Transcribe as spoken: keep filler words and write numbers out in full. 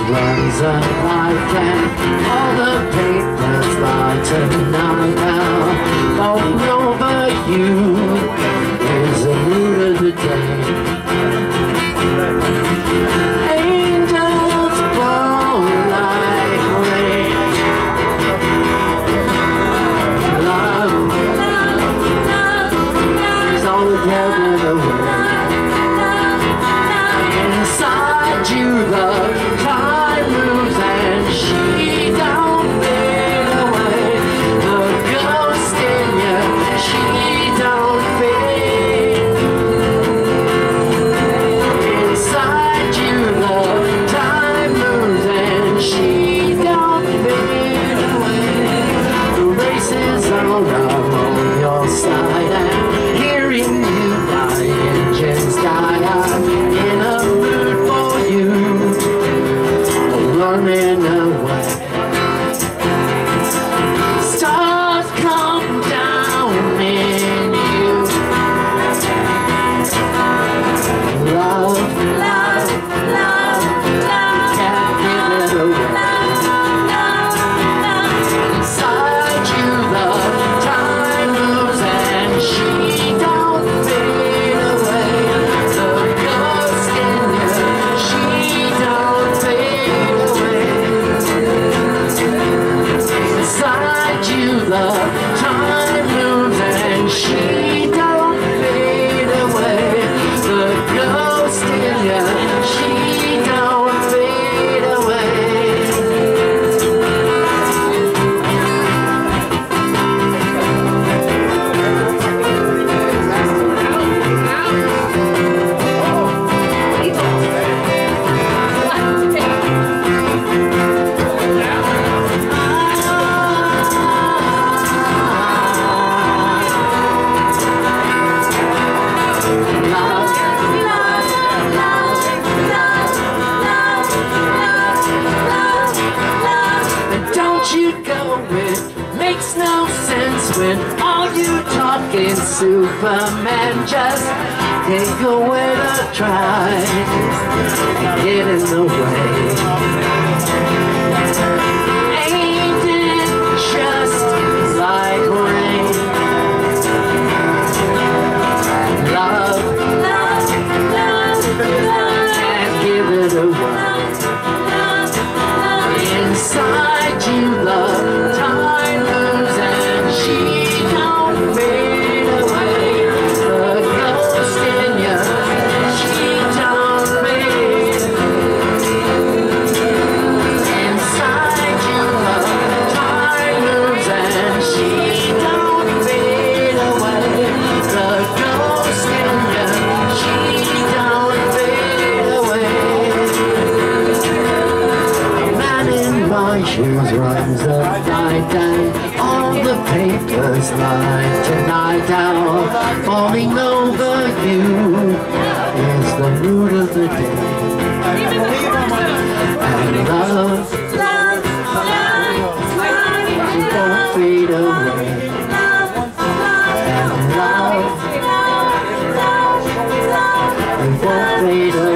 runs a light and all the papers lie tonight now. Falling over you is the mood of the day. Angels fall like rain. Love, love is all the devil away. Inside you the time moves and she don't fade away. The ghost in you, she don't fade. Inside you the time moves and she don't fade away. The race is on, I'm on your side and hearing you my engines die. I'm in a mood for you, running away. Stars come down in you. Love, love, love, love, can't give it away. Inside you the time moves and she don't fade away. The ghost in you, she don't fade away. Inside you the time moves and she don't fade away. The ghost in you, she don't fade away. Makes no sense when all you talk is Superman. Just take away the tries and get in the way. Ain't it just like rain? Love, love, love, love, can't give it away. Inside you the time moves and she don't fade away. The ghost in you, she don't fade. Inside you the time moves and she don't fade away. The ghost in you, she don't fade away. A man in my shoes runs a night and all the papers lie tonight down. Falling over you is the mood of the day. And love, love, love, it won't fade away. And love, it won't fade away.